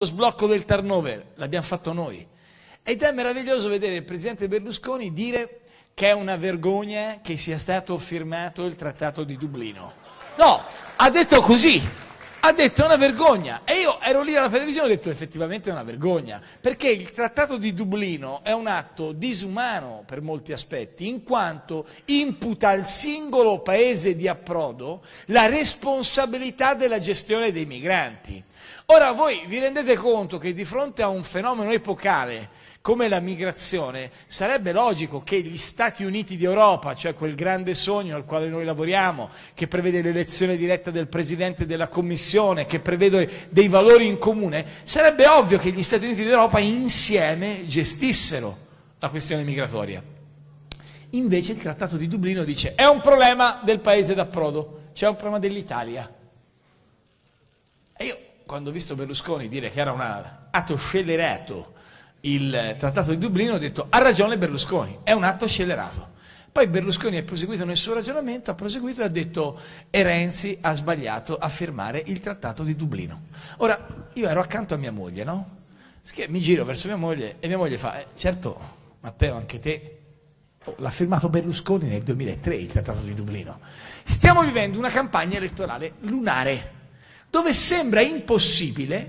sblocco del turnover, l'abbiamo fatto noi. Ed è meraviglioso vedere il presidente Berlusconi dire che è una vergogna che sia stato firmato il Trattato di Dublino. No, ha detto così, ha detto è una vergogna. E io ero lì alla televisione e ho detto effettivamente è una vergogna, perché il Trattato di Dublino è un atto disumano per molti aspetti, in quanto imputa al singolo paese di approdo la responsabilità della gestione dei migranti. Ora voi vi rendete conto che di fronte a un fenomeno epocale come la migrazione sarebbe logico che gli Stati Uniti d'Europa, cioè quel grande sogno al quale noi lavoriamo, che prevede l'elezione diretta del Presidente della Commissione, che prevede dei valori in comune, sarebbe ovvio che gli Stati Uniti d'Europa insieme gestissero la questione migratoria. Invece il Trattato di Dublino dice è un problema del paese d'approdo, c'è un problema dell'Italia. E io, quando ho visto Berlusconi dire che era un atto scellerato il Trattato di Dublino, ho detto ha ragione Berlusconi, è un atto scellerato. Poi Berlusconi ha proseguito nel suo ragionamento, ha proseguito e ha detto e Renzi ha sbagliato a firmare il Trattato di Dublino. Ora, io ero accanto a mia moglie, no? Mi giro verso mia moglie e mia moglie fa certo Matteo, anche te, l'ha firmato Berlusconi nel 2003 il Trattato di Dublino. Stiamo vivendo una campagna elettorale lunare, dove sembra impossibile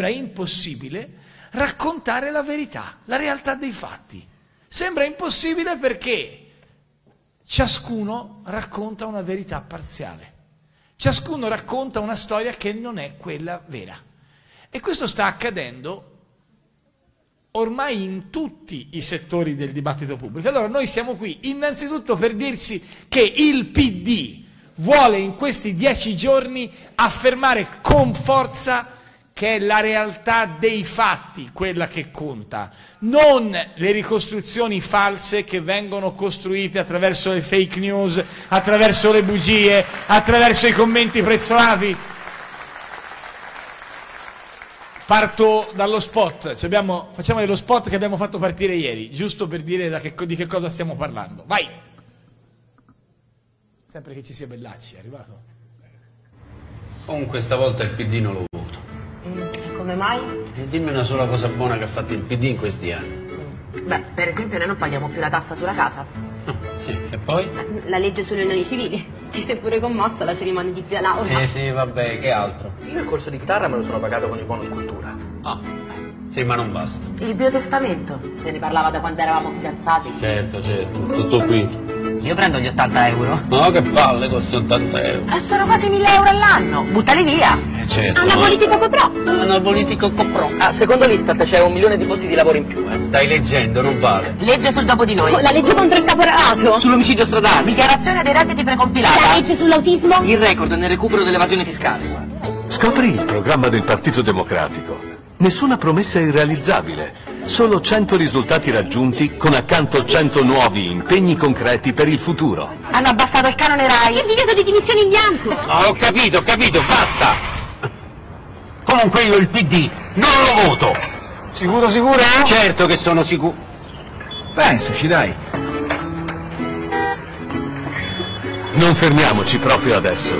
raccontare la verità, la realtà dei fatti. Sembra impossibile perché ciascuno racconta una verità parziale. Ciascuno racconta una storia che non è quella vera. E questo sta accadendo ormai in tutti i settori del dibattito pubblico. Allora noi siamo qui innanzitutto per dirsi che il PD vuole in questi 10 giorni affermare con forza che è la realtà dei fatti quella che conta, non le ricostruzioni false che vengono costruite attraverso le fake news, attraverso le bugie, attraverso i commenti prezzolati. Parto dallo spot, facciamo dello spot che abbiamo fatto partire ieri, giusto per dire di che cosa stiamo parlando. Vai! Sempre che ci sia Bellacci, è arrivato? Comunque stavolta il PD non lo voto. Come mai? E dimmi una sola cosa buona che ha fatto il PD in questi anni. Beh, per esempio noi non paghiamo più la tassa sulla casa. Sì, e poi? La legge sulle unioni civili. Ti sei pure commossa alla cerimonia di zia Laura. Sì, vabbè, che altro? Io il corso di chitarra me lo sono pagato con il bonus cultura. Ah, sì, ma non basta. Il biotestamento? Se ne parlava da quando eravamo fidanzati. Certo, tutto qui. Io prendo gli 80 euro. No, che palle, costa 80 euro. Spero quasi 1000 euro all'anno. Buttali via. Certo. Anabolitico Copro. Anabolitico Copro. Ah, secondo l'Istat c'è 1 milione di posti di lavoro in più, Stai leggendo, non vale. Legge sul dopo di noi. La legge contro il caporalato. Sull'omicidio stradale. Dichiarazione dei redditi precompilata. La legge sull'autismo. Il record nel recupero dell'evasione fiscale. Scopri il programma del Partito Democratico. Nessuna promessa irrealizzabile. Solo 100 risultati raggiunti con accanto 100 nuovi impegni concreti per il futuro. Hanno abbassato il canone Rai. Il divieto di dimissioni in bianco. No, ho capito, basta. Comunque io il PD non lo voto. Sicuro? Certo che sono sicuro. Pensaci, dai. Non fermiamoci proprio adesso.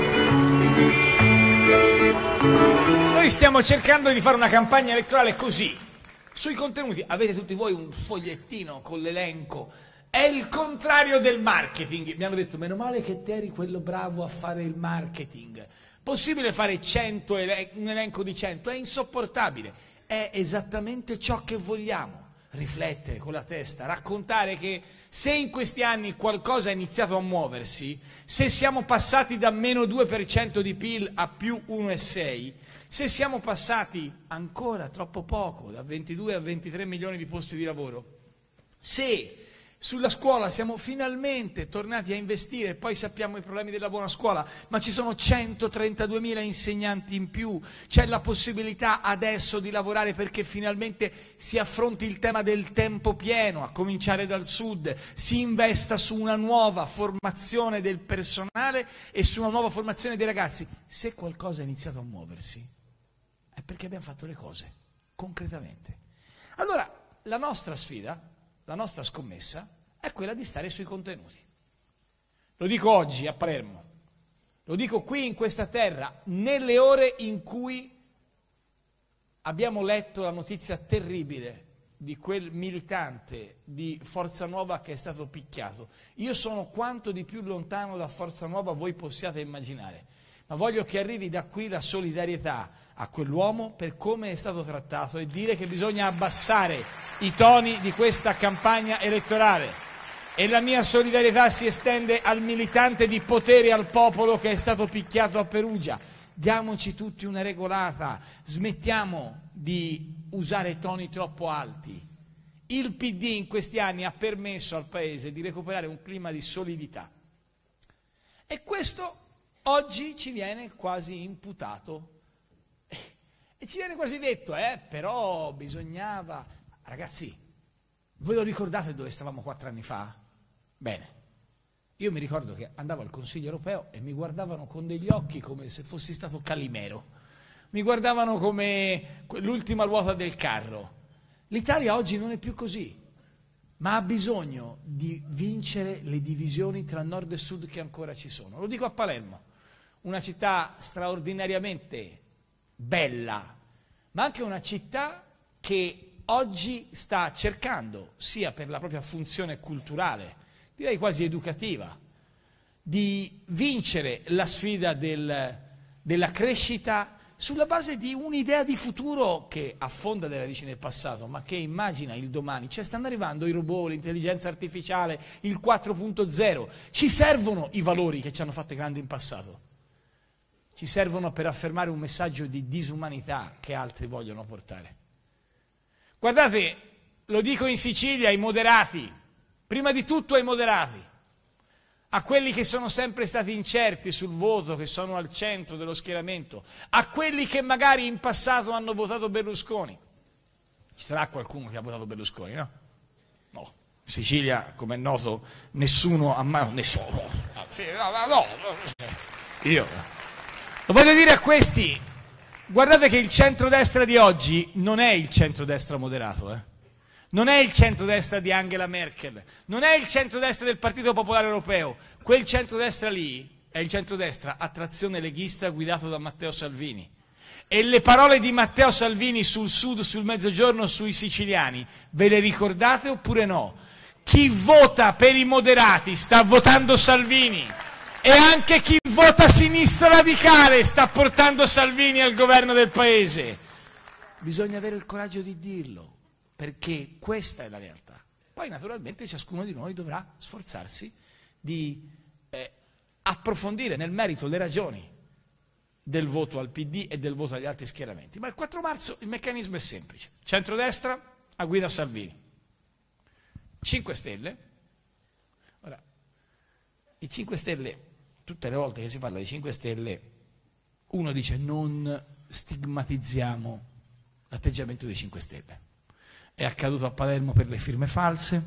Noi stiamo cercando di fare una campagna elettorale così. Sui contenuti avete tutti voi un fogliettino con l'elenco. È il contrario del marketing. Mi hanno detto, meno male che te eri quello bravo a fare il marketing. Possibile fare 100 un elenco di 100? È insopportabile. È esattamente ciò che vogliamo. Riflettere con la testa, raccontare che se in questi anni qualcosa è iniziato a muoversi, se siamo passati da meno 2% di PIL a più 1,6%, se siamo passati ancora troppo poco, da 22 a 23 milioni di posti di lavoro, se sulla scuola siamo finalmente tornati a investire, poi sappiamo i problemi della buona scuola, ma ci sono 132.000 insegnanti in più, c'è la possibilità adesso di lavorare perché finalmente si affronti il tema del tempo pieno, a cominciare dal sud, si investa su una nuova formazione del personale e su una nuova formazione dei ragazzi. Se qualcosa è iniziato a muoversi, è perché abbiamo fatto le cose, concretamente. Allora, la nostra sfida, la nostra scommessa, è quella di stare sui contenuti. Lo dico oggi a Palermo, lo dico qui in questa terra, nelle ore in cui abbiamo letto la notizia terribile di quel militante di Forza Nuova che è stato picchiato. Io sono quanto di più lontano da Forza Nuova voi possiate immaginare, ma voglio che arrivi da qui la solidarietà a quell'uomo per come è stato trattato e dire che bisogna abbassare i toni di questa campagna elettorale. E la mia solidarietà si estende al militante di Potere al Popolo che è stato picchiato a Perugia. Diamoci tutti una regolata, smettiamo di usare toni troppo alti. Il PD in questi anni ha permesso al Paese di recuperare un clima di solidità. E questo oggi ci viene quasi imputato. E ci viene quasi detto, però bisognava... Ragazzi, voi lo ricordate dove stavamo 4 anni fa? Bene. Io mi ricordo che andavo al Consiglio europeo e mi guardavano con degli occhi come se fossi stato Calimero. Mi guardavano come l'ultima ruota del carro. L'Italia oggi non è più così, ma ha bisogno di vincere le divisioni tra nord e sud che ancora ci sono. Lo dico a Palermo, una città straordinariamente bella, ma anche una città che oggi sta cercando, sia per la propria funzione culturale, direi quasi educativa, di vincere la sfida della crescita sulla base di un'idea di futuro che affonda delle radici nel passato, ma che immagina il domani. Cioè stanno arrivando i robot, l'intelligenza artificiale, il 4.0. Ci servono i valori che ci hanno fatto grandi in passato. Ci servono per affermare un messaggio di disumanità che altri vogliono portare. Guardate, lo dico in Sicilia ai moderati, prima di tutto ai moderati, a quelli che sono sempre stati incerti sul voto, che sono al centro dello schieramento, a quelli che magari in passato hanno votato Berlusconi. Ci sarà qualcuno che ha votato Berlusconi, no? No. In Sicilia, come è noto, nessuno ha mai... Nessuno. No. Io. Lo voglio dire a questi, guardate che il centrodestra di oggi non è il centrodestra moderato, Non è il centrodestra di Angela Merkel, non è il centrodestra del Partito Popolare Europeo, quel centrodestra lì è il centrodestra a trazione leghista guidato da Matteo Salvini. E le parole di Matteo Salvini sul sud, sul mezzogiorno, sui siciliani, ve le ricordate oppure no? Chi vota per i moderati sta votando Salvini e anche chi vota sinistra radicale sta portando Salvini al governo del Paese. Bisogna avere il coraggio di dirlo, perché questa è la realtà. Poi naturalmente ciascuno di noi dovrà sforzarsi di approfondire nel merito le ragioni del voto al PD e del voto agli altri schieramenti. Ma il 4 marzo il meccanismo è semplice. Centrodestra a guida Salvini. 5 Stelle. Ora, i 5 Stelle, tutte le volte che si parla di 5 Stelle, uno dice non stigmatizziamo l'atteggiamento dei 5 Stelle. È accaduto a Palermo per le firme false,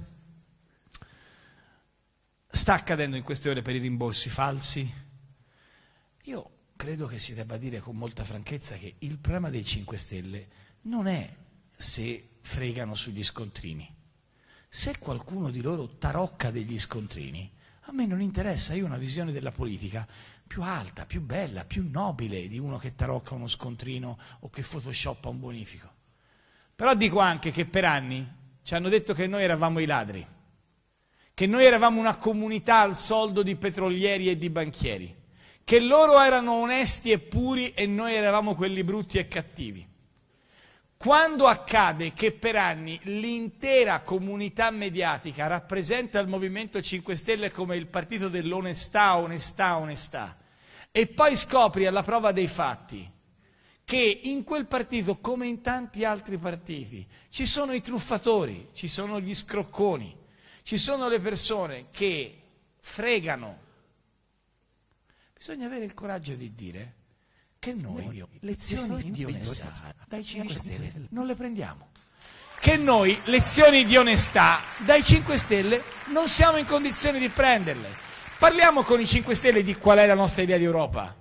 sta accadendo in queste ore per i rimborsi falsi. Io credo che si debba dire con molta franchezza che il problema dei 5 Stelle non è se fregano sugli scontrini. Se qualcuno di loro tarocca degli scontrini, a me non interessa, io ho una visione della politica più alta, più bella, più nobile di uno che tarocca uno scontrino o che photoshoppa un bonifico. Però dico anche che per anni ci hanno detto che noi eravamo i ladri, che noi eravamo una comunità al soldo di petrolieri e di banchieri, che loro erano onesti e puri e noi eravamo quelli brutti e cattivi. Quando accade che per anni l'intera comunità mediatica rappresenta il Movimento 5 Stelle come il partito dell'onestà, onestà, onestà, e poi scopri alla prova dei fatti che in quel partito, come in tanti altri partiti, ci sono i truffatori, ci sono gli scrocconi, ci sono le persone che fregano. Bisogna avere il coraggio di dire che noi lezioni di onestà dai 5 Stelle non le prendiamo, che noi lezioni di onestà dai 5 Stelle non siamo in condizione di prenderle. Parliamo con i 5 Stelle di qual è la nostra idea di Europa.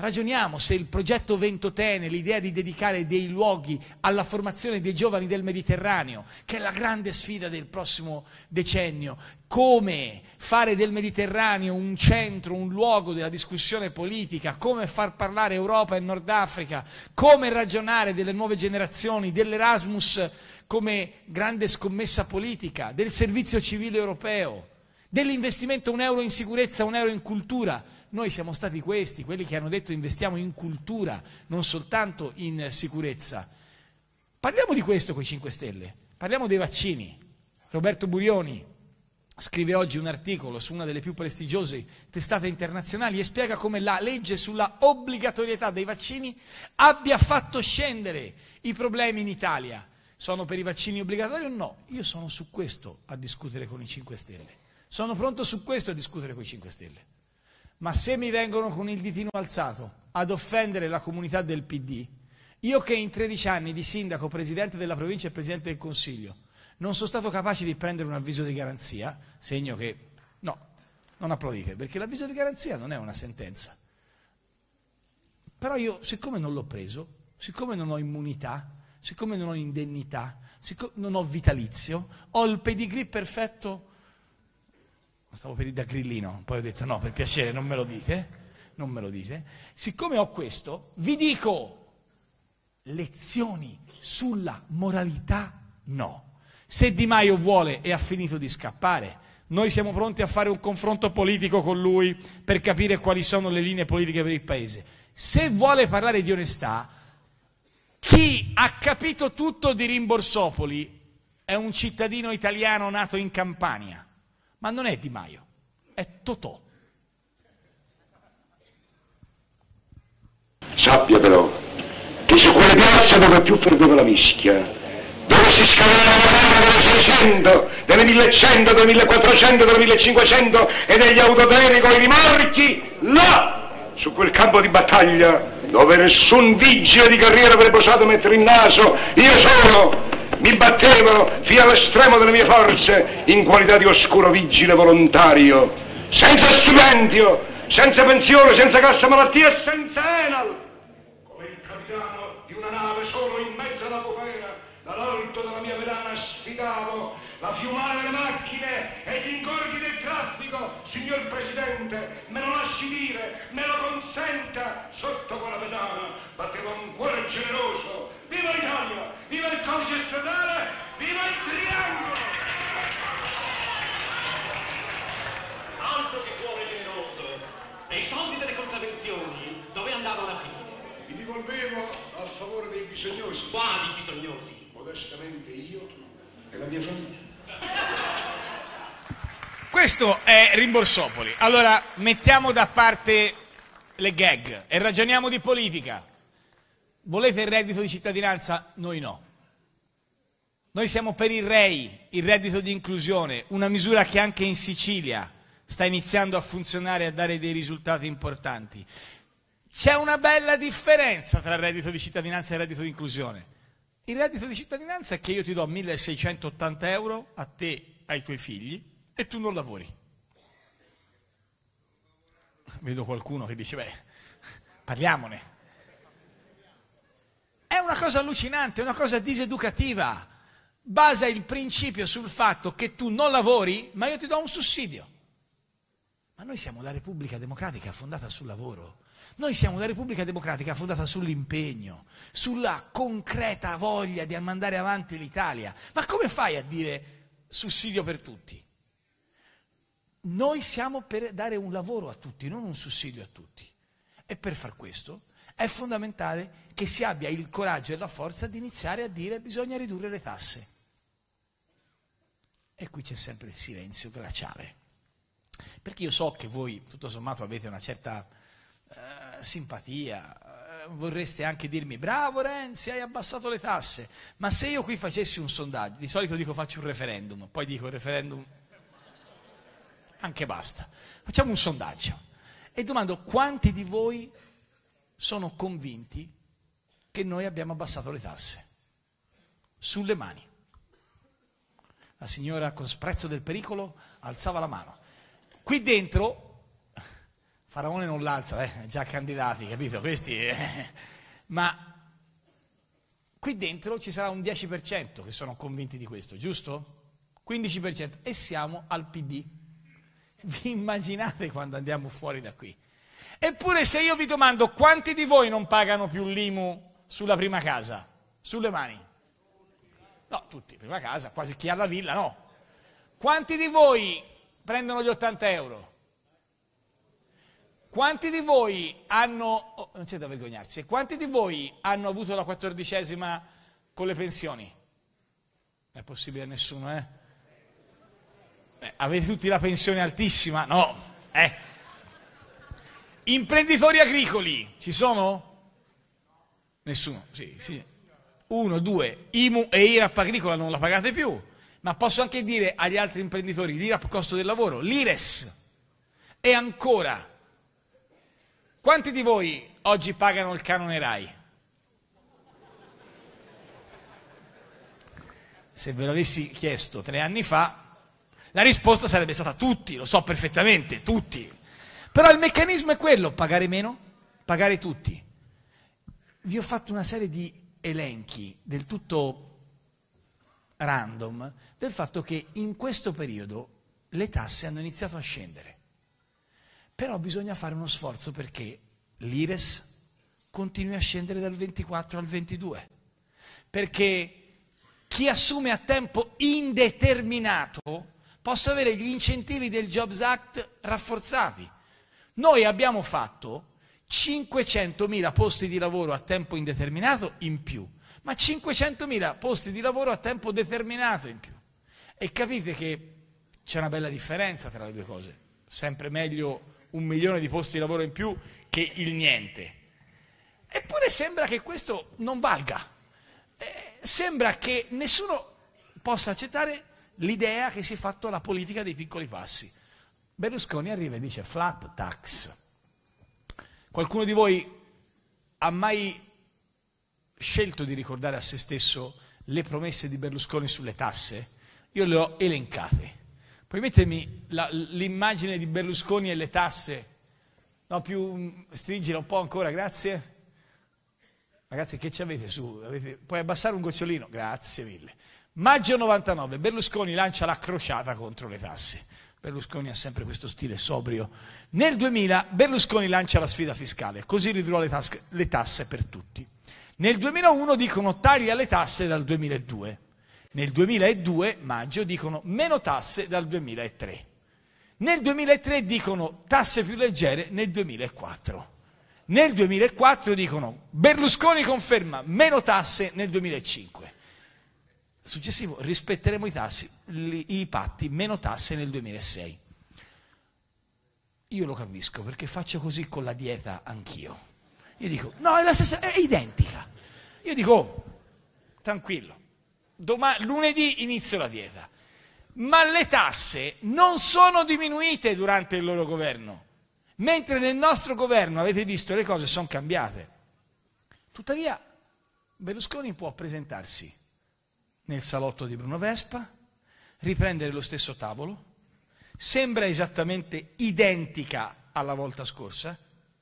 Ragioniamo se il progetto Ventotene, l'idea di dedicare dei luoghi alla formazione dei giovani del Mediterraneo, che è la grande sfida del prossimo decennio, come fare del Mediterraneo un centro, un luogo della discussione politica, come far parlare Europa e Nord Africa, come ragionare delle nuove generazioni, dell'Erasmus come grande scommessa politica, del servizio civile europeo, dell'investimento 1 euro in sicurezza, 1 euro in cultura. Noi siamo stati questi, quelli che hanno detto investiamo in cultura, non soltanto in sicurezza. Parliamo di questo con i 5 Stelle, parliamo dei vaccini. Roberto Burioni scrive oggi un articolo su una delle più prestigiose testate internazionali e spiega come la legge sulla obbligatorietà dei vaccini abbia fatto scendere i problemi in Italia. Sono per i vaccini obbligatori o no? Io sono su questo a discutere con i 5 Stelle. Sono pronto su questo a discutere con i 5 Stelle. Ma se mi vengono con il ditino alzato ad offendere la comunità del PD, io che in 13 anni di sindaco, presidente della provincia e presidente del Consiglio non sono stato capace di prendere un avviso di garanzia, segno che no, non applaudite, perché l'avviso di garanzia non è una sentenza. Però io, siccome non l'ho preso, siccome non ho immunità, siccome non ho indennità, siccome non ho vitalizio, ho il pedigree perfetto. Stavo per dire da grillino, poi ho detto no, per piacere, non me lo dite. Siccome ho questo, vi dico, lezioni sulla moralità no. Se Di Maio vuole e ha finito di scappare, noi siamo pronti a fare un confronto politico con lui per capire quali sono le linee politiche per il Paese. Se vuole parlare di onestà, chi ha capito tutto di Rimborsopoli è un cittadino italiano nato in Campania. Ma non è Di Maio, è Totò. Sappia però che su quelle piazze dove più ferveva la mischia, dove si scavava la lana delle 600, delle 1100, delle 1400, delle 1500 e degli autotreni con i rimorchi, là, su quel campo di battaglia, dove nessun vigile di carriera avrebbe osato mettere il naso, io solo mi battevo fino all'estremo delle mie forze in qualità di oscuro vigile volontario, senza stipendio, senza pensione, senza cassa malattia e senza Enal, come il capitano di una nave solo in mezzo alla bufera, dall'alto della mia pedana sfidavo la fiumare delle macchine e gli ingorghi del traffico. Signor Presidente, me lo lasci dire, me lo consenta, sotto quella pedana battevo un cuore generoso. Viva l'Italia, viva il codice stradale, viva il triangolo! Altro che cuore generoso, e i soldi delle contravvenzioni dove andavano a finire? Li devolvevo a favore dei bisognosi. Quali bisognosi? Modestamente io e la mia famiglia. Questo è Rimborsopoli. Allora, mettiamo da parte le gag e ragioniamo di politica. Volete il reddito di cittadinanza? Noi no. Noi siamo per il REI, il reddito di inclusione, una misura che anche in Sicilia sta iniziando a funzionare e a dare dei risultati importanti. C'è una bella differenza tra il reddito di cittadinanza e il reddito di inclusione. Il reddito di cittadinanza è che io ti do 1.680 euro a te e ai tuoi figli e tu non lavori. Vedo qualcuno che dice, beh, parliamone. È una cosa allucinante, è una cosa diseducativa. Basa il principio sul fatto che tu non lavori, ma io ti do un sussidio. Ma noi siamo la Repubblica Democratica fondata sul lavoro. Noi siamo la Repubblica Democratica fondata sull'impegno, sulla concreta voglia di mandare avanti l'Italia. Ma come fai a dire sussidio per tutti? Noi siamo per dare un lavoro a tutti, non un sussidio a tutti. E per far questo è fondamentale che si abbia il coraggio e la forza di iniziare a dire bisogna ridurre le tasse. E qui c'è sempre il silenzio glaciale. Perché io so che voi, tutto sommato, avete una certa simpatia, vorreste anche dirmi bravo Renzi, hai abbassato le tasse, ma se io qui facessi un sondaggio, di solito dico faccio un referendum, poi dico il referendum anche basta, facciamo un sondaggio e domando quanti di voi sono convinti che noi abbiamo abbassato le tasse? Sulle mani. La signora con sprezzo del pericolo alzava la mano. Qui dentro Faraone non l'alza, già candidati, capito? Questi, ma qui dentro ci sarà un 10% che sono convinti di questo, giusto? 15%, e siamo al PD. Vi immaginate quando andiamo fuori da qui? Eppure se io vi domando quanti di voi non pagano più l'IMU sulla prima casa? Sulle mani? No, tutti, prima casa, quasi chi ha la villa, no. Quanti di voi prendono gli 80 euro? Quanti di voi hanno, non c'è da vergognarsi, quanti di voi hanno avuto la 14ª con le pensioni? Non è possibile nessuno, eh? Avete tutti la pensione altissima? No, Imprenditori agricoli, ci sono? Nessuno, sì, sì. 1, 2, IMU e IRAP agricola non la pagate più, ma posso anche dire agli altri imprenditori, l'IRAP costo del lavoro, l'IRES, e ancora, quanti di voi oggi pagano il canone RAI? Se ve l'avessi chiesto 3 anni fa, la risposta sarebbe stata tutti, lo so perfettamente, tutti. Però il meccanismo è quello, pagare meno, pagare tutti. Vi ho fatto una serie di elenchi del tutto random del fatto che in questo periodo le tasse hanno iniziato a scendere. Però bisogna fare uno sforzo perché l'IRES continui a scendere dal 24 al 22. Perché chi assume a tempo indeterminato possa avere gli incentivi del Jobs Act rafforzati. Noi abbiamo fatto 500.000 posti di lavoro a tempo indeterminato in più, ma 500.000 posti di lavoro a tempo determinato in più. E capite che c'è una bella differenza tra le due cose. Sempre meglio 1 milione di posti di lavoro in più che il niente. Eppure sembra che questo non valga. Sembra che nessuno possa accettare l'idea che si è fatto la politica dei piccoli passi. Berlusconi arriva e dice flat tax. Qualcuno di voi ha mai scelto di ricordare a se stesso le promesse di Berlusconi sulle tasse? Io le ho elencate. Puoi mettermi l'immagine di Berlusconi e le tasse? No, più stringila un po' ancora, grazie. Ragazzi, che ci avete su? Puoi abbassare un gocciolino? Grazie mille. Maggio 99, Berlusconi lancia la crociata contro le tasse. Berlusconi ha sempre questo stile sobrio. Nel 2000 Berlusconi lancia la sfida fiscale, così ridurrà le tasse per tutti. Nel 2001 dicono taglia le tasse dal 2002. Nel 2002, maggio, dicono meno tasse dal 2003. Nel 2003 dicono tasse più leggere nel 2004. Nel 2004 dicono Berlusconi conferma meno tasse nel 2005. Successivo, rispetteremo i patti, meno tasse nel 2006. Io lo capisco perché faccio così con la dieta anch'io. Io dico, no, è la stessa, è identica. Io dico, oh, tranquillo, lunedì inizio la dieta. Ma le tasse non sono diminuite durante il loro governo, mentre nel nostro governo, avete visto, le cose sono cambiate. Tuttavia, Berlusconi può presentarsi nel salotto di Bruno Vespa, riprendere lo stesso tavolo, sembra esattamente identica alla volta scorsa,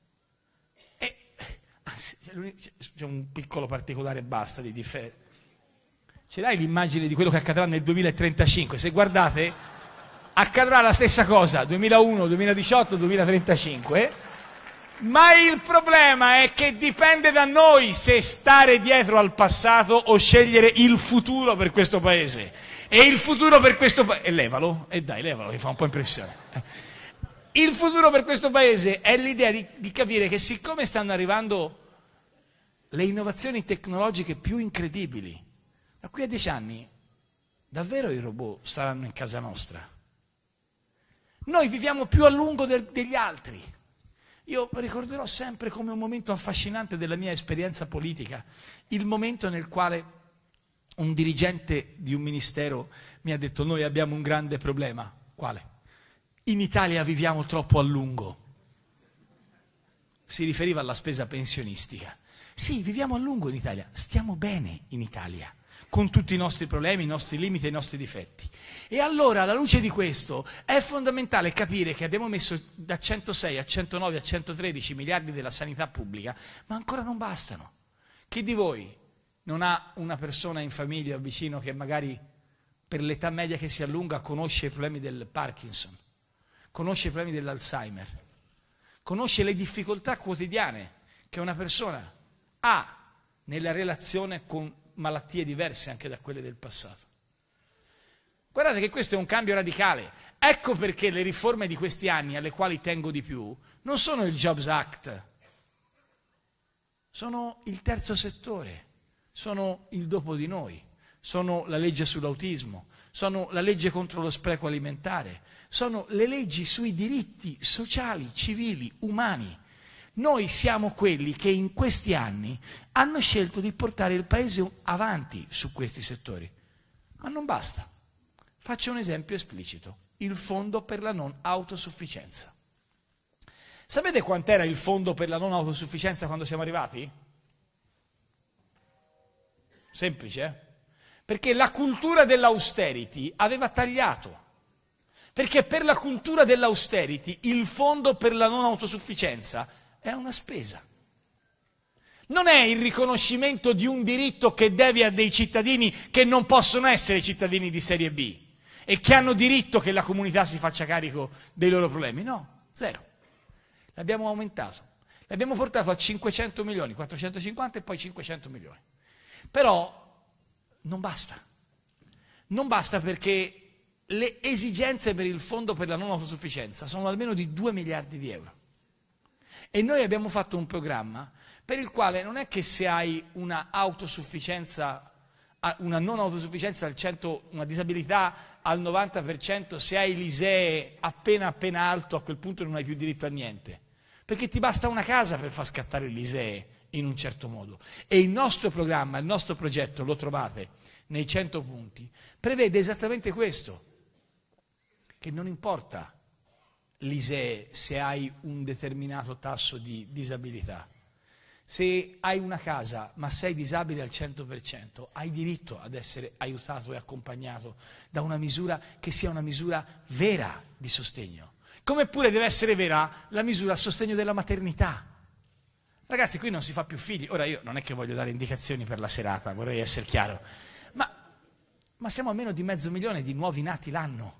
e anzi, c'è un piccolo particolare basta di differenza. Ce l'hai l'immagine di quello che accadrà nel 2035? Se guardate, accadrà la stessa cosa, 2001, 2018, 2035, ma il problema è che dipende da noi se stare dietro al passato o scegliere il futuro per questo paese. E il futuro per questo paese... E levalo, e dai, levalo, che fa un po' impressione. Il futuro per questo paese è l'idea di capire che siccome stanno arrivando le innovazioni tecnologiche più incredibili, da qui a 10 anni davvero i robot saranno in casa nostra. Noi viviamo più a lungo degli altri. Io ricorderò sempre come un momento affascinante della mia esperienza politica, il momento nel quale un dirigente di un ministero mi ha detto noi abbiamo un grande problema. Quale? In Italia viviamo troppo a lungo. Si riferiva alla spesa pensionistica. Sì, viviamo a lungo in Italia, stiamo bene in Italia. con tutti i nostri problemi, i nostri limiti e i nostri difetti. E allora, alla luce di questo, è fondamentale capire che abbiamo messo da 106 a 109 a 113 miliardi della sanità pubblica, ma ancora non bastano. Chi di voi non ha una persona in famiglia o vicino che magari per l'età media che si allunga conosce i problemi del Parkinson, conosce i problemi dell'Alzheimer, conosce le difficoltà quotidiane che una persona ha nella relazione con malattie diverse anche da quelle del passato. Guardate che questo è un cambio radicale. Ecco perché le riforme di questi anni, alle quali tengo di più, non sono il Jobs Act, sono il terzo settore, sono il dopo di noi, sono la legge sull'autismo, sono la legge contro lo spreco alimentare, sono le leggi sui diritti sociali, civili, umani. Noi siamo quelli che in questi anni hanno scelto di portare il Paese avanti su questi settori. Ma non basta. Faccio un esempio esplicito. Il fondo per la non autosufficienza. Sapete quant'era il fondo per la non autosufficienza quando siamo arrivati? Semplice, eh? Perché la cultura dell'austerity aveva tagliato. Perché per la cultura dell'austerity il fondo per la non autosufficienza è una spesa. Non è il riconoscimento di un diritto che devi a dei cittadini che non possono essere cittadini di serie B e che hanno diritto che la comunità si faccia carico dei loro problemi. No, zero. L'abbiamo aumentato. L'abbiamo portato a 500 milioni, 450 e poi 500 milioni. Però non basta. Non basta perché le esigenze per il fondo per la non autosufficienza sono almeno di 2 miliardi di euro. E noi abbiamo fatto un programma per il quale non è che se hai una autosufficienza, una non autosufficienza al 100, una disabilità al 90%, se hai l'ISEE appena alto, a quel punto non hai più diritto a niente. Perché ti basta una casa per far scattare l'ISEE in un certo modo. E il nostro programma, il nostro progetto, lo trovate nei 100 punti, prevede esattamente questo, che non importa l'ISEE se hai un determinato tasso di disabilità. Se hai una casa ma sei disabile al 100%, hai diritto ad essere aiutato e accompagnato da una misura che sia una misura vera di sostegno. Come pure deve essere vera la misura a sostegno della maternità. Ragazzi, qui non si fa più figli. Ora io non è che voglio dare indicazioni per la serata, vorrei essere chiaro, ma siamo a meno di 500.000 di nuovi nati l'anno.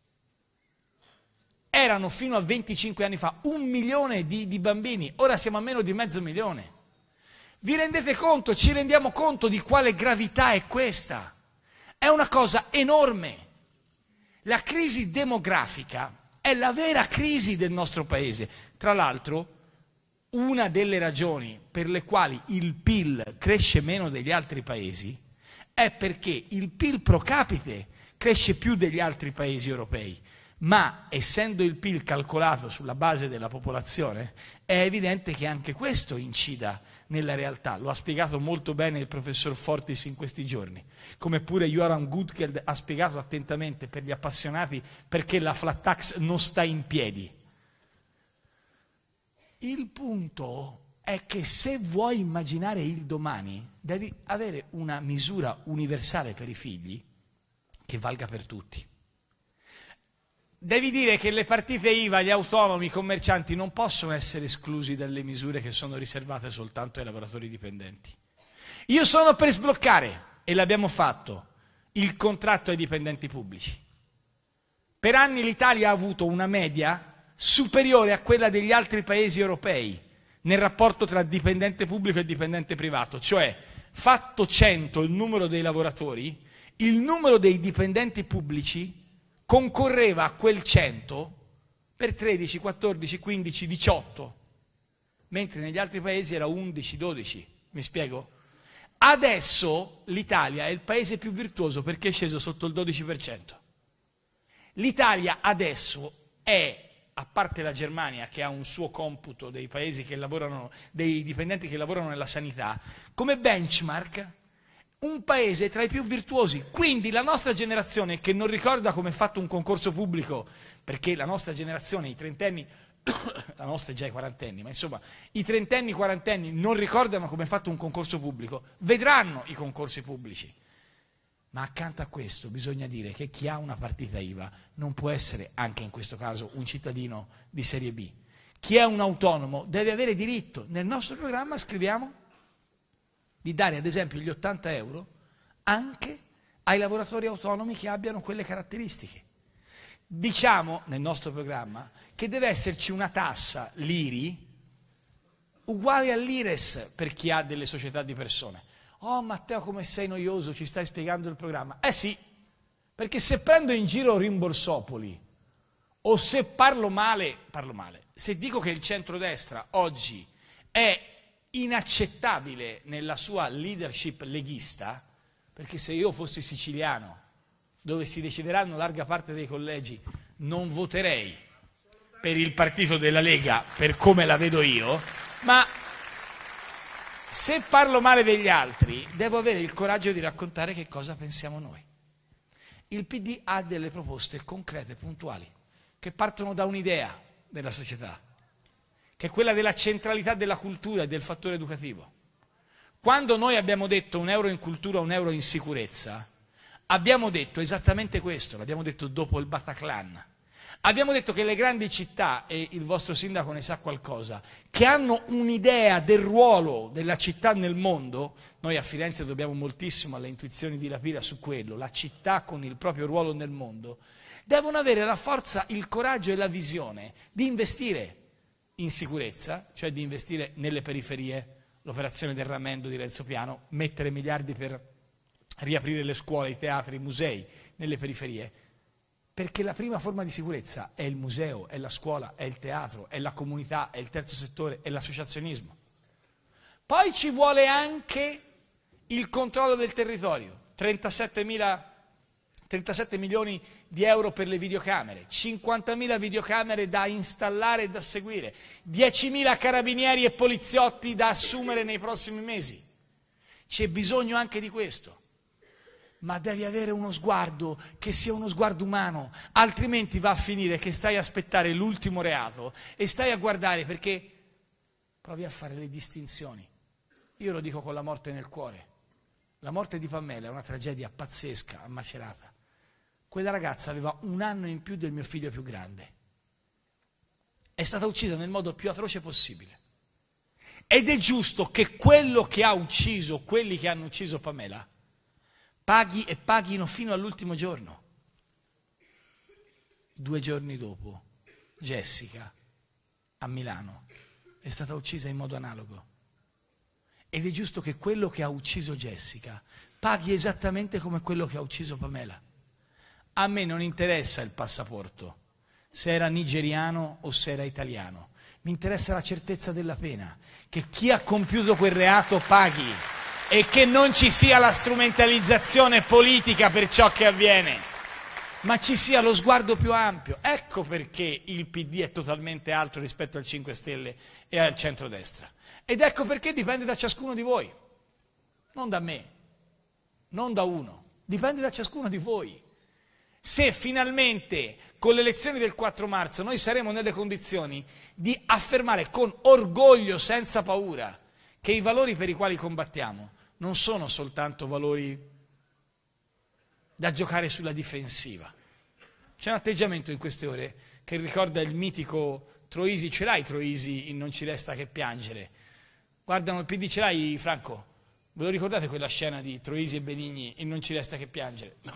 Erano fino a 25 anni fa 1 milione di bambini, ora siamo a meno di 500.000. Vi rendete conto, ci rendiamo conto di quale gravità è questa? È una cosa enorme. La crisi demografica è la vera crisi del nostro paese. Tra l'altro, una delle ragioni per le quali il PIL cresce meno degli altri paesi è perché il PIL pro capite cresce più degli altri paesi europei. Ma essendo il PIL calcolato sulla base della popolazione, è evidente che anche questo incida nella realtà. Lo ha spiegato molto bene il professor Fortis in questi giorni, come pure Joran Gutgeld ha spiegato attentamente per gli appassionati perché la flat tax non sta in piedi. Il punto è che se vuoi immaginare il domani, devi avere una misura universale per i figli che valga per tutti. Devi dire che le partite IVA, gli autonomi, i commercianti non possono essere esclusi dalle misure che sono riservate soltanto ai lavoratori dipendenti. Io sono per sbloccare, e l'abbiamo fatto, il contratto ai dipendenti pubblici. Per anni l'Italia ha avuto una media superiore a quella degli altri paesi europei nel rapporto tra dipendente pubblico e dipendente privato, cioè fatto 100 il numero dei lavoratori, il numero dei dipendenti pubblici concorreva a quel 100 per 13, 14, 15, 18, mentre negli altri paesi era 11, 12, mi spiego? Adesso l'Italia è il paese più virtuoso perché è sceso sotto il 12%. L'Italia adesso è, a parte la Germania che ha un suo computo dei paesi che lavorano, dei dipendenti che lavorano nella sanità, come benchmark un paese tra i più virtuosi. Quindi la nostra generazione, che non ricorda come è fatto un concorso pubblico, perché la nostra generazione, i trentenni, la nostra è già i quarantenni, ma insomma i trentenni, quarantenni non ricordano come è fatto un concorso pubblico, vedranno i concorsi pubblici. Ma accanto a questo bisogna dire che chi ha una partita IVA non può essere, anche in questo caso, un cittadino di serie B. Chi è un autonomo deve avere diritto. Nel nostro programma scriviamo di dare ad esempio gli 80 euro anche ai lavoratori autonomi che abbiano quelle caratteristiche. Diciamo nel nostro programma che deve esserci una tassa, l'IRI, uguale all'IRES per chi ha delle società di persone. Oh Matteo, come sei noioso, ci stai spiegando il programma. Sì, perché se prendo in giro Rimborsopoli o se parlo male, se dico che il centrodestra oggi è inaccettabile nella sua leadership leghista, perché se io fossi siciliano, dove si decideranno larga parte dei collegi, non voterei per il partito della Lega per come la vedo io, ma se parlo male degli altri, devo avere il coraggio di raccontare che cosa pensiamo noi. Il PD ha delle proposte concrete, puntuali, che partono da un'idea della società, che è quella della centralità della cultura e del fattore educativo. Quando noi abbiamo detto 1 euro in cultura, 1 euro in sicurezza, abbiamo detto esattamente questo, l'abbiamo detto dopo il Bataclan. Abbiamo detto che le grandi città, e il vostro sindaco ne sa qualcosa, che hanno un'idea del ruolo della città nel mondo, noi a Firenze dobbiamo moltissimo alle intuizioni di La Pira su quello, la città con il proprio ruolo nel mondo, devono avere la forza, il coraggio e la visione di investire in sicurezza, cioè di investire nelle periferie, l'operazione del Ramendo di Renzo Piano, mettere miliardi per riaprire le scuole, i teatri, i musei nelle periferie, perché la prima forma di sicurezza è il museo, è la scuola, è il teatro, è la comunità, è il terzo settore, è l'associazionismo. Poi ci vuole anche il controllo del territorio, 37 milioni di euro per le videocamere, 50.000 videocamere da installare e da seguire, 10.000 carabinieri e poliziotti da assumere nei prossimi mesi. C'è bisogno anche di questo. Ma devi avere uno sguardo che sia uno sguardo umano, altrimenti va a finire che stai a aspettare l'ultimo reato e stai a guardare, perché provi a fare le distinzioni. Io lo dico con la morte nel cuore. La morte di Pamela è una tragedia pazzesca a Macerata. Quella ragazza aveva 1 anno in più del mio figlio più grande. È stata uccisa nel modo più atroce possibile. Ed è giusto che quello che ha ucciso, quelli che hanno ucciso Pamela, paghi e paghino fino all'ultimo giorno. 2 giorni dopo, Jessica, a Milano, è stata uccisa in modo analogo. Ed è giusto che quello che ha ucciso Jessica paghi esattamente come quello che ha ucciso Pamela. A me non interessa il passaporto, se era nigeriano o se era italiano. Mi interessa la certezza della pena, che chi ha compiuto quel reato paghi e che non ci sia la strumentalizzazione politica per ciò che avviene, ma ci sia lo sguardo più ampio. Ecco perché il PD è totalmente altro rispetto al 5 Stelle e al centrodestra. Ed ecco perché dipende da ciascuno di voi, non da me, non da uno, dipende da ciascuno di voi. Se finalmente con le elezioni del 4 marzo noi saremo nelle condizioni di affermare con orgoglio, senza paura, che i valori per i quali combattiamo non sono soltanto valori da giocare sulla difensiva. C'è un atteggiamento in queste ore che ricorda il mitico Troisi. Ce l'hai Troisi in Non ci resta che piangere? Guardano il PD, ce l'hai Franco? Ve lo ricordate quella scena di Troisi e Benigni in Non ci resta che piangere? No.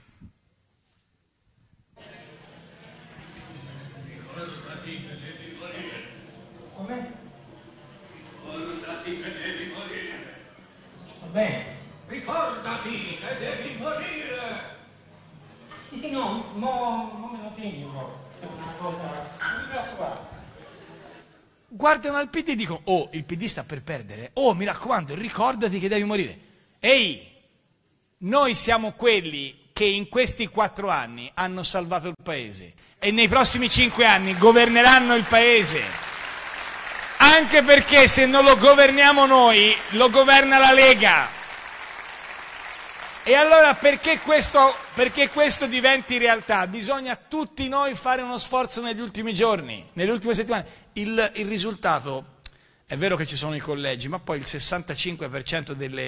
Ricordati che devi morire. Come? Ricordati che devi morire. Va bene. Ricordati che devi morire. Sì, no, non me lo segno. È una cosa. Non mi preoccupare. Guardano al PD e dicono: oh, il PD sta per perdere. Oh, mi raccomando, ricordati che devi morire. Ehi, noi siamo quelli che in questi 4 anni hanno salvato il Paese e nei prossimi 5 anni governeranno il Paese. Anche perché se non lo governiamo noi, lo governa la Lega. E allora perché questo diventi realtà? Bisogna tutti noi fare uno sforzo negli ultimi giorni, nelle ultime settimane. Il risultato, è vero che ci sono i collegi, ma poi il 65%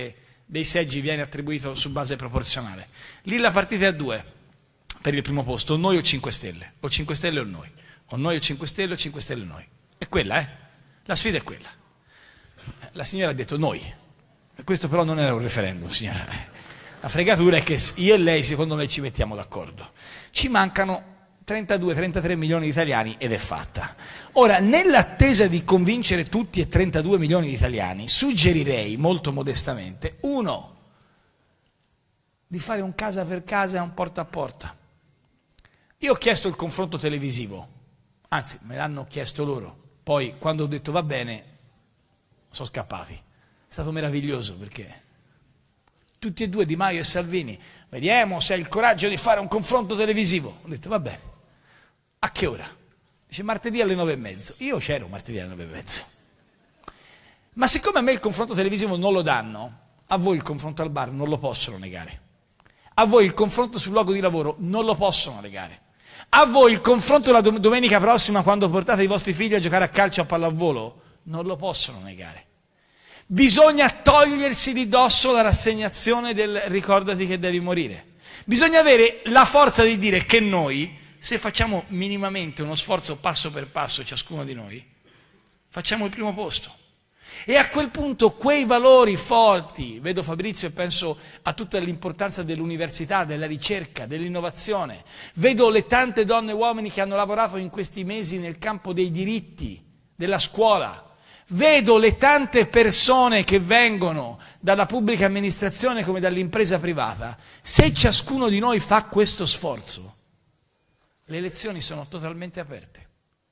dei seggi viene attribuito su base proporzionale. Lì la partita è a 2 per il primo posto, o noi o 5 Stelle, o 5 Stelle o noi, o noi o 5 Stelle o 5 Stelle o noi. È quella, la sfida è quella. La signora ha detto noi, questo però non era un referendum, signora. La fregatura è che io e lei, secondo me, ci mettiamo d'accordo. Ci mancano 32-33 milioni di italiani ed è fatta. Ora, nell'attesa di convincere tutti e 32 milioni di italiani, suggerirei molto modestamente, 1, di fare un casa per casa e un porta a porta. Io ho chiesto il confronto televisivo, anzi me l'hanno chiesto loro, poi quando ho detto va bene sono scappati. È stato meraviglioso perché tutti e due, Di Maio e Salvini, vediamo se hai il coraggio di fare un confronto televisivo. Ho detto va bene. A che ora? Dice martedì alle 9:30. Io c'ero martedì alle 9:30. Ma siccome a me il confronto televisivo non lo danno, a voi il confronto al bar non lo possono negare. A voi il confronto sul luogo di lavoro non lo possono negare. A voi il confronto la domenica prossima quando portate i vostri figli a giocare a calcio a pallavolo non lo possono negare. Bisogna togliersi di dosso la rassegnazione del ricordati che devi morire. Bisogna avere la forza di dire che noi, se facciamo minimamente uno sforzo passo per passo ciascuno di noi, facciamo il primo posto. E a quel punto quei valori forti, vedo Fabrizio e penso a tutta l'importanza dell'università, della ricerca, dell'innovazione, vedo le tante donne e uomini che hanno lavorato in questi mesi nel campo dei diritti, della scuola, vedo le tante persone che vengono dalla pubblica amministrazione come dall'impresa privata. Se ciascuno di noi fa questo sforzo, le elezioni sono totalmente aperte.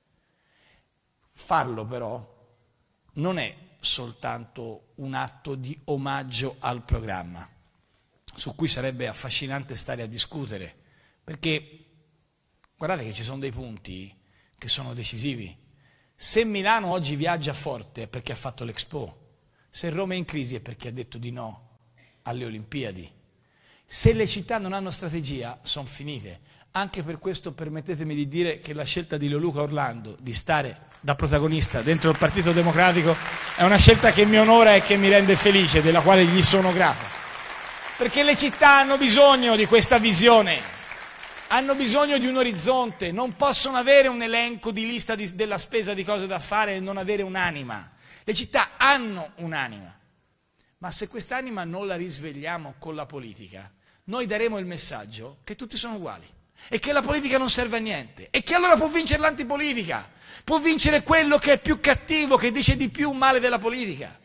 Farlo però non è soltanto un atto di omaggio al programma, su cui sarebbe affascinante stare a discutere, perché guardate che ci sono dei punti che sono decisivi. Se Milano oggi viaggia forte è perché ha fatto l'Expo, se Roma è in crisi è perché ha detto di no alle Olimpiadi. Se le città non hanno strategia, sono finite. Anche per questo permettetemi di dire che la scelta di Leoluca Orlando di stare da protagonista dentro il Partito Democratico è una scelta che mi onora e che mi rende felice, della quale gli sono grato. Perché le città hanno bisogno di questa visione, hanno bisogno di un orizzonte, non possono avere un elenco di lista della spesa di cose da fare e non avere un'anima. Le città hanno un'anima, ma se quest'anima non la risvegliamo con la politica, noi daremo il messaggio che tutti sono uguali e che la politica non serve a niente e che allora può vincere l'antipolitica, può vincere quello che è più cattivo, che dice di più male della politica.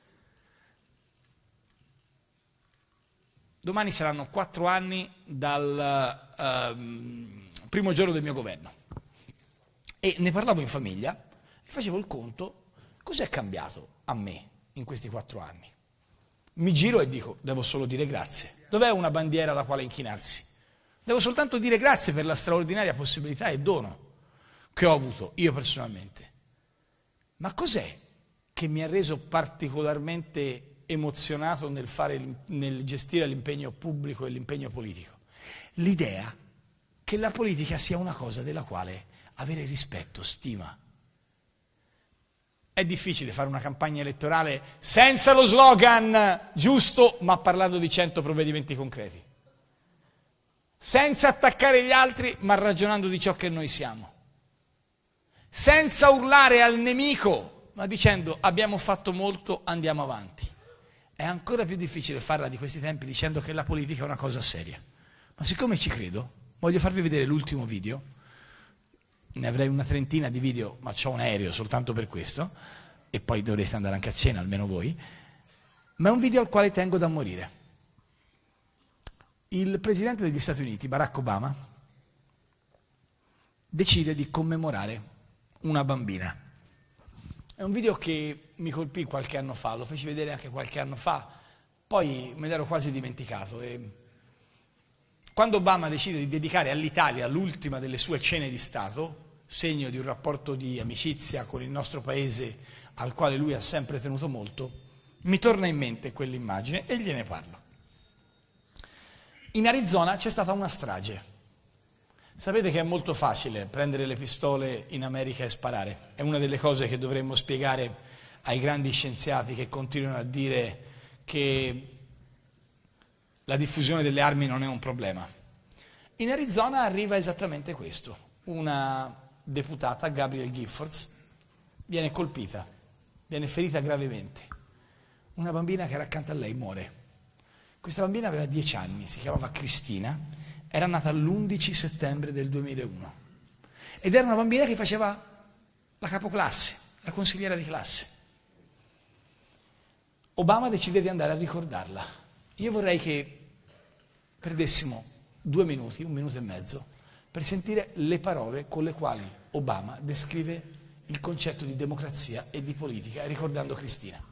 Domani saranno 4 anni dal primo giorno del mio governo e ne parlavo in famiglia e facevo il conto, cos'è cambiato a me in questi 4 anni? Mi giro e dico, devo solo dire grazie. Dov'è una bandiera alla quale inchinarsi? Devo soltanto dire grazie per la straordinaria possibilità e dono che ho avuto io personalmente. Ma cos'è che mi ha reso particolarmente emozionato nel gestire l'impegno pubblico e l'impegno politico? L'idea che la politica sia una cosa della quale avere rispetto, stima. È difficile fare una campagna elettorale senza lo slogan giusto, ma parlando di 100 provvedimenti concreti. Senza attaccare gli altri, ma ragionando di ciò che noi siamo. Senza urlare al nemico, ma dicendo abbiamo fatto molto, andiamo avanti. È ancora più difficile farla di questi tempi dicendo che la politica è una cosa seria. Ma siccome ci credo, voglio farvi vedere l'ultimo video. Ne avrei una trentina di video, ma c'ho un aereo soltanto per questo, e poi dovreste andare anche a cena, almeno voi. Ma è un video al quale tengo da morire. Il presidente degli Stati Uniti, Barack Obama, decide di commemorare una bambina. È un video che mi colpì qualche anno fa, lo feci vedere anche qualche anno fa, poi me l'ero quasi dimenticato. E quando Obama decide di dedicare all'Italia l'ultima delle sue cene di Stato, segno di un rapporto di amicizia con il nostro paese al quale lui ha sempre tenuto molto, mi torna in mente quell'immagine e gliene parlo. In Arizona c'è stata una strage. Sapete che è molto facile prendere le pistole in America e sparare. È una delle cose che dovremmo spiegare ai grandi scienziati che continuano a dire che la diffusione delle armi non è un problema. In Arizona arriva esattamente questo. Una deputata, Gabrielle Giffords, viene colpita, viene ferita gravemente. Una bambina che era accanto a lei muore. Questa bambina aveva 10 anni, si chiamava Cristina, era nata l'11 settembre del 2001 ed era una bambina che faceva la capoclasse, la consigliera di classe. Obama decide di andare a ricordarla. Io vorrei che perdessimo 2 minuti, 1 minuto e mezzo, per sentire le parole con le quali Obama descrive il concetto di democrazia e di politica, ricordando Cristina.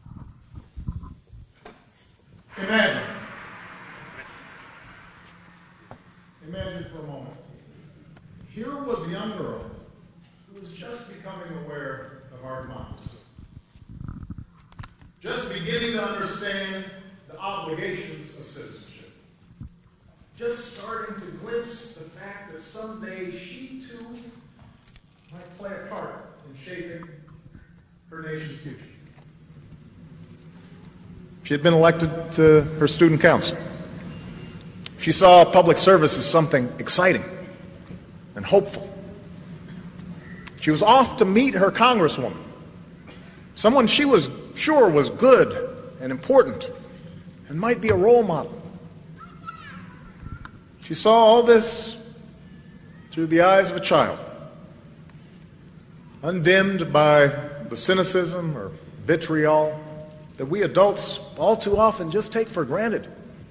Imagine for a moment. Here was a young girl who was just becoming aware of our democracy. Just beginning to understand the obligations of citizenship. Just starting to glimpse the fact that someday she too might play a part in shaping her nation's future. She had been elected to her student council. She saw public service as something exciting and hopeful. She was off to meet her congresswoman, someone she was sure was good and important and might be a role model. She saw all this through the eyes of a child, undimmed by the cynicism or vitriol that we adults all too often just take for granted.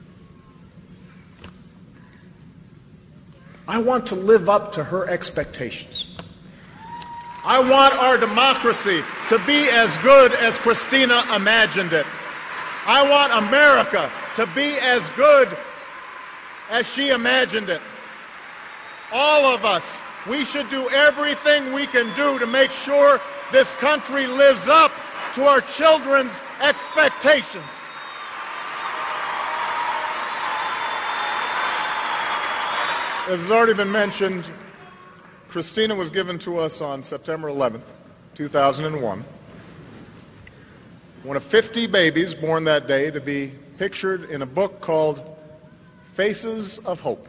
I want to live up to her expectations. I want our democracy to be as good as Christina imagined it. I want America to be as good as she imagined it. All of us, we should do everything we can do to make sure this country lives up to our children's expectations. As has already been mentioned, Christina was given to us on September 11th, 2001, one of 50 babies born that day to be pictured in a book called Faces of Hope.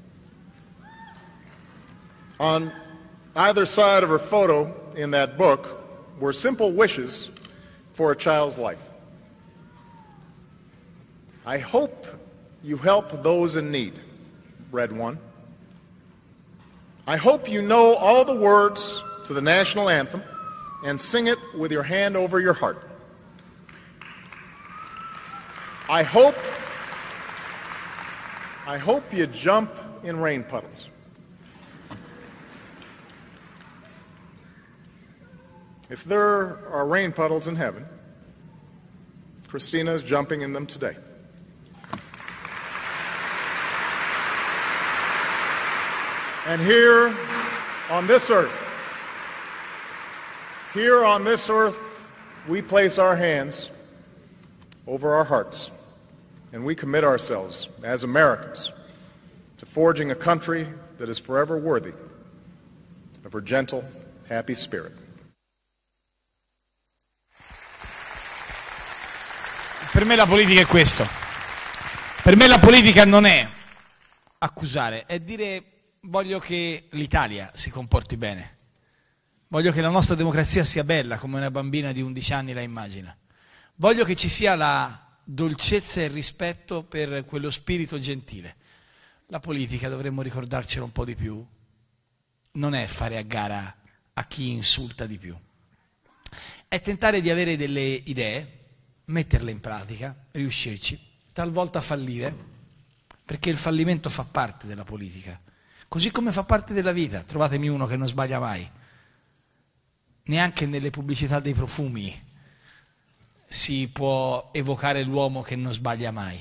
On either side of her photo in that book were simple wishes for a child's life. I hope you help those in need, read one. I hope you know all the words to the national anthem and sing it with your hand over your heart. I hope you jump in rain puddles. If there are rain puddles in heaven, Christina is jumping in them today. And here on this earth, we place our hands over our hearts, and we commit ourselves as Americans to forging a country that is forever worthy of her gentle, happy spirit. Per me la politica è questo. Per me la politica non è accusare, è dire voglio che l'Italia si comporti bene. Voglio che la nostra democrazia sia bella come una bambina di 11 anni la immagina. Voglio che ci sia la dolcezza e il rispetto per quello spirito gentile. La politica, dovremmo ricordarcelo un po' di più, non è fare a gara a chi insulta di più. È tentare di avere delle idee, metterle in pratica, riuscirci, talvolta fallire, perché il fallimento fa parte della politica, così come fa parte della vita. Trovatemi uno che non sbaglia mai. Neanche nelle pubblicità dei profumi si può evocare l'uomo che non sbaglia mai.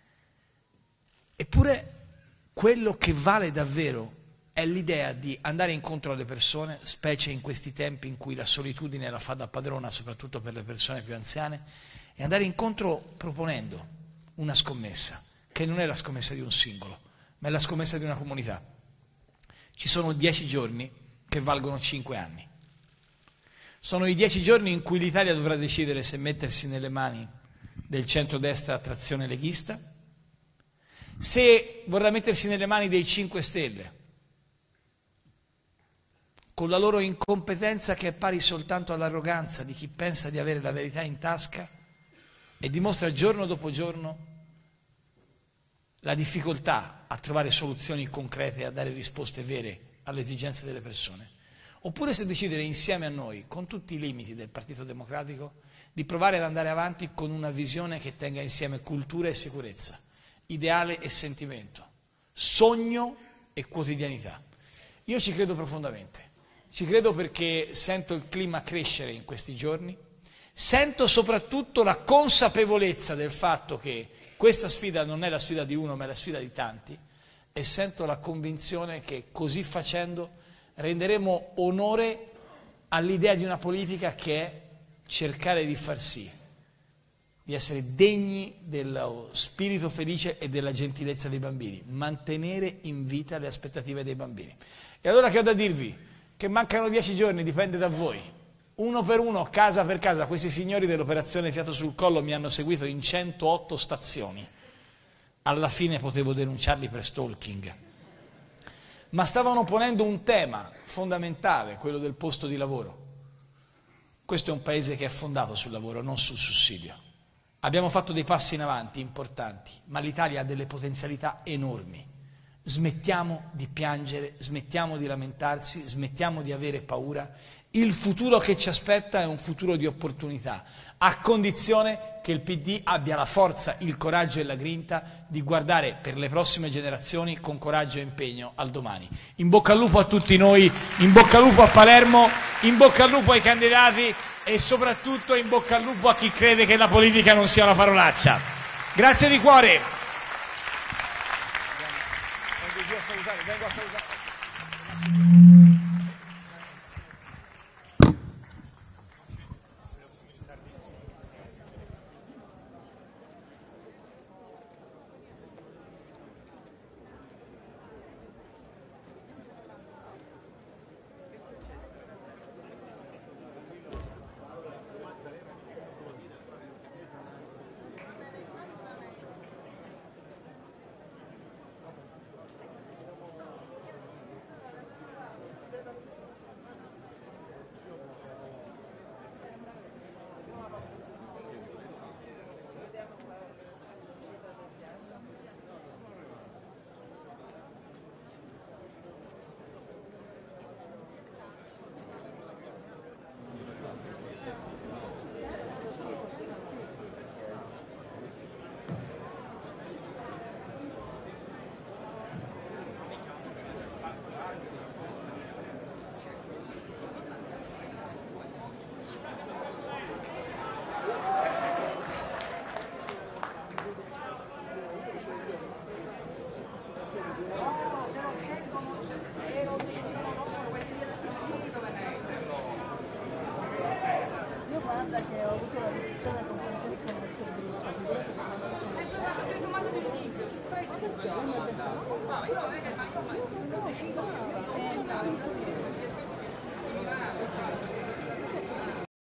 Eppure quello che vale davvero è l'idea di andare incontro alle persone, specie in questi tempi in cui la solitudine la fa da padrona, soprattutto per le persone più anziane, e andare incontro proponendo una scommessa, che non è la scommessa di un singolo, ma è la scommessa di una comunità. Ci sono 10 giorni che valgono 5 anni. Sono i 10 giorni in cui l'Italia dovrà decidere se mettersi nelle mani del centrodestra a trazione leghista se vorrà mettersi nelle mani dei 5 Stelle, con la loro incompetenza che è pari soltanto all'arroganza di chi pensa di avere la verità in tasca e dimostra giorno dopo giorno la difficoltà a trovare soluzioni concrete e a dare risposte vere alle esigenze delle persone, oppure se decidere insieme a noi, con tutti i limiti del Partito Democratico, di provare ad andare avanti con una visione che tenga insieme cultura e sicurezza, ideale e sentimento, sogno e quotidianità. Io ci credo profondamente. Ci credo perché sento il clima crescere in questi giorni, sento soprattutto la consapevolezza del fatto che questa sfida non è la sfida di uno ma è la sfida di tanti e sento la convinzione che così facendo renderemo onore all'idea di una politica che è cercare di far sì di essere degni dello spirito felice e della gentilezza dei bambini, mantenere in vita le aspettative dei bambini. E allora che ho da dirvi? Che mancano 10 giorni, dipende da voi. Uno per uno, casa per casa, questi signori dell'operazione Fiato sul Collo mi hanno seguito in 108 stazioni. Alla fine potevo denunciarli per stalking. Ma stavano ponendo un tema fondamentale, quello del posto di lavoro. Questo è un paese che è fondato sul lavoro, non sul sussidio. Abbiamo fatto dei passi in avanti importanti, ma l'Italia ha delle potenzialità enormi. Smettiamo di piangere, smettiamo di lamentarsi, smettiamo di avere paura. Il futuro che ci aspetta è un futuro di opportunità, a condizione che il PD abbia la forza, il coraggio e la grinta di guardare per le prossime generazioni con coraggio e impegno al domani. In bocca al lupo a tutti noi, in bocca al lupo a Palermo, in bocca al lupo ai candidati e soprattutto in bocca al lupo a chi crede che la politica non sia una parolaccia. Grazie di cuore. Vengo a salutare.